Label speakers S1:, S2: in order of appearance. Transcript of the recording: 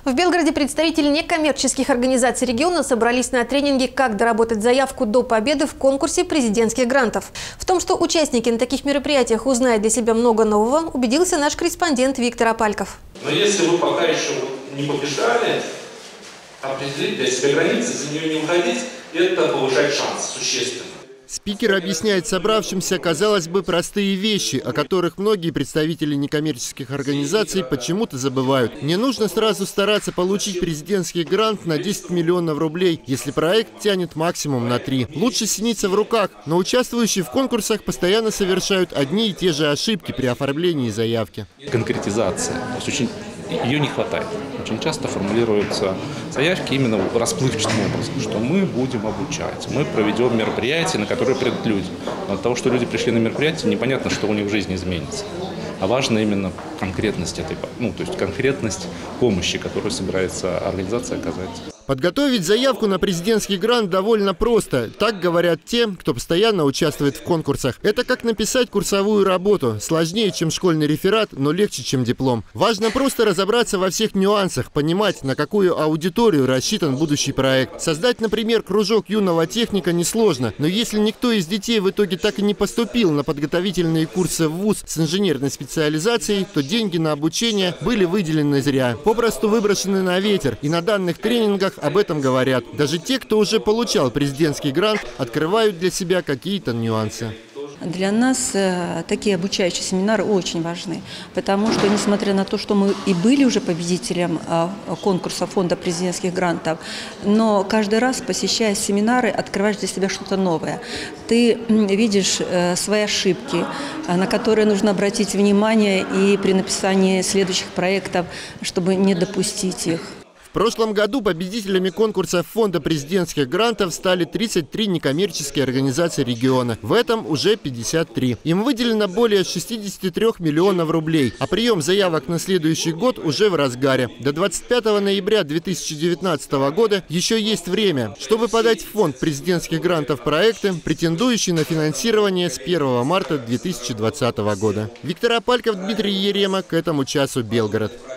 S1: В Белгороде представители некоммерческих организаций региона собрались на тренинге «Как доработать заявку до победы в конкурсе президентских грантов». В том, что участники на таких мероприятиях узнают для себя много нового, убедился наш корреспондент Виктор Апальков.
S2: Но если вы пока еще не побежали, определить для себя границы, за нее не уходить, это повышает шанс существенно.
S3: Спикер объясняет собравшимся, казалось бы, простые вещи, о которых многие представители некоммерческих организаций почему-то забывают. Не нужно сразу стараться получить президентский грант на 10 миллионов рублей, если проект тянет максимум на 3. Лучше синица в руках, но участвующие в конкурсах постоянно совершают одни и те же ошибки при оформлении заявки.
S4: Конкретизация. То есть ее не хватает. Очень часто формулируются заявки именно расплывчатым образом, что мы будем обучать, мы проведем мероприятия, на которые придут люди. Но от того, что люди пришли на мероприятие, непонятно, что у них в жизни изменится. А важна именно конкретность то есть конкретность помощи, которую собирается организация оказать.
S3: Подготовить заявку на президентский грант довольно просто. Так говорят те, кто постоянно участвует в конкурсах. Это как написать курсовую работу. Сложнее, чем школьный реферат, но легче, чем диплом. Важно просто разобраться во всех нюансах, понимать, на какую аудиторию рассчитан будущий проект. Создать, например, кружок юного техника несложно, но если никто из детей в итоге так и не поступил на подготовительные курсы в вуз с инженерной специализацией, то деньги на обучение были выделены зря. Попросту выброшены на ветер. И на данных тренингах об этом говорят. Даже те, кто уже получал президентский грант, открывают для себя какие-то нюансы.
S5: Для нас такие обучающие семинары очень важны, потому что, несмотря на то, что мы и были уже победителем конкурса фонда президентских грантов, но каждый раз, посещая семинары, открываешь для себя что-то новое. Ты видишь свои ошибки, на которые нужно обратить внимание и при написании следующих проектов, чтобы не допустить их.
S3: В прошлом году победителями конкурса фонда президентских грантов стали 33 некоммерческие организации региона. В этом уже 53. Им выделено более 63 миллионов рублей, а прием заявок на следующий год уже в разгаре. До 25 ноября 2019 года еще есть время, чтобы подать в фонд президентских грантов проекты, претендующие на финансирование с 1 марта 2020 года. Виктор Апальков, Дмитрий Ерема. К этому часу Белгород.